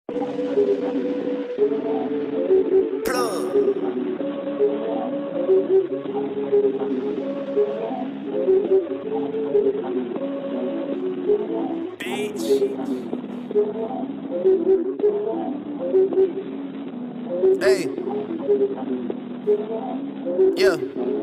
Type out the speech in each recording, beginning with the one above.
Plugg. Beach. Hey. Yeah.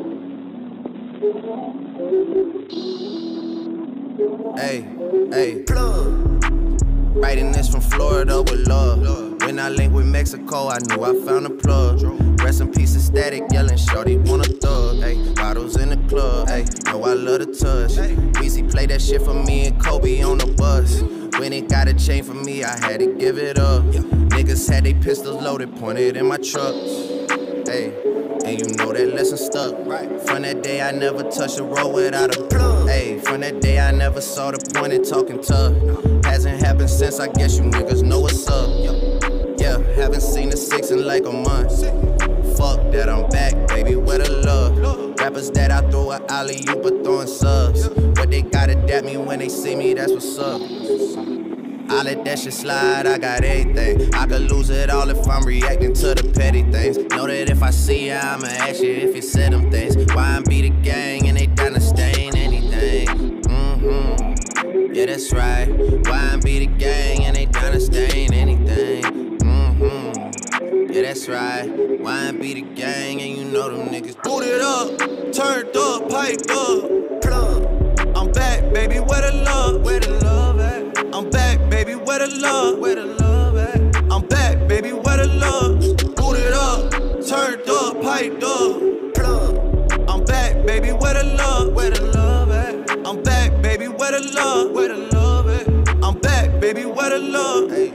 Hey, hey. Plugg. Writing this from Florida with love. When I linked with Mexico, I knew I found a plug. Rest in peace, static, yellin, Shawty wanna thug. Ay, bottles in the club, ay, know I love the touch. Weezy played that shit for me and Kobe on the bus. When it got a chain for me, I had to give it up. Niggas had they pistols loaded, pointed in my truck. Ay, and you know that lesson stuck. From that day, I never touched a road without a plug. Ay, from that day, I never saw the point in talking tough. Hasn't happened since, I guess you niggas know what's up. Yeah, haven't seen the 6 in like a month. Fuck that, I'm back, baby, where the love? Rappers that I throw a alley-oop but throwing subs. But they gotta dap me when they see me, that's what's up. I let that shit slide, I got everything. I could lose it all if I'm reacting to the petty things. Know that if I see ya, I'ma ask you if you said them things. Why I be the gang and they down to stain anything? Yeah, that's right. Why I be the gang and they down to stain anything? Yeah, that's right. Why I be the gang and you know them niggas booted up, turned up, piped up, plug. I'm back, baby, where the love? Where the love at? I'm back, baby, where the love? Where the love at? I'm back, baby, where the love? Booted up, turned up, piped up, plug. I'm back, baby, where the love? Where the love at? I'm back, baby, where the love? Where the love at? I'm back, baby, where the love? Hey.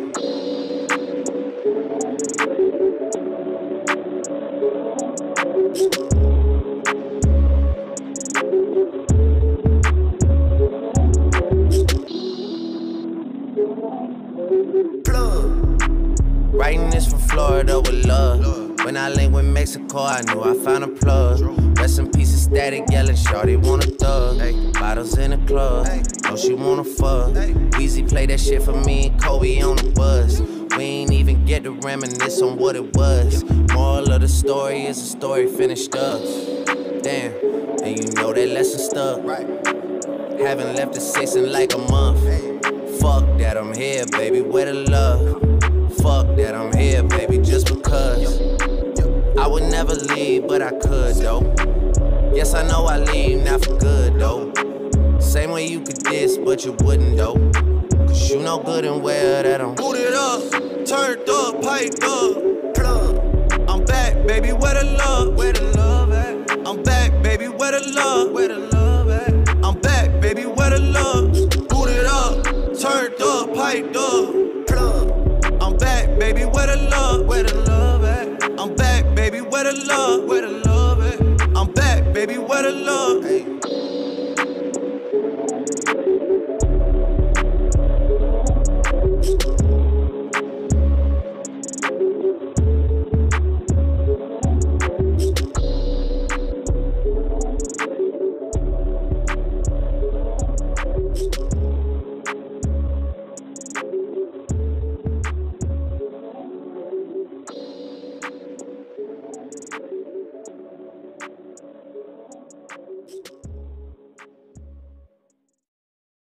Writing this from Florida with love. When I linked with Mexico, I knew I found a plug. Rest in peace, static, yellin, Shawty wanna thug. Ay, bottles in the club, know she wanna fuck. Weezy played that shit for me and Kobe on the bus. We ain't even get to reminisce on what it was. Moral of the story is the story finished up. Damn, and you know that lesson stuck. Haven't left the 6 in like a month. Fuck that, I'm here, baby, where the love? Fuck that, I'm here, baby, just because. I would never leave, but I could, though. Yes, I know I leave, not for good, though. Same way you could diss, but you wouldn't, though. Cause you know good and well that I'm booted up, turned up, piped up, plug. I'm back, baby, where the love? Where the love at? I'm back, baby, where the love? Where the love at? I'm back, baby, where the love? Booted up, turned up, piped up, plug. I'm back, baby, where the love? Where the love at? I'm back, baby, where the love? Where the love at? I'm back, baby, where the love? Hey.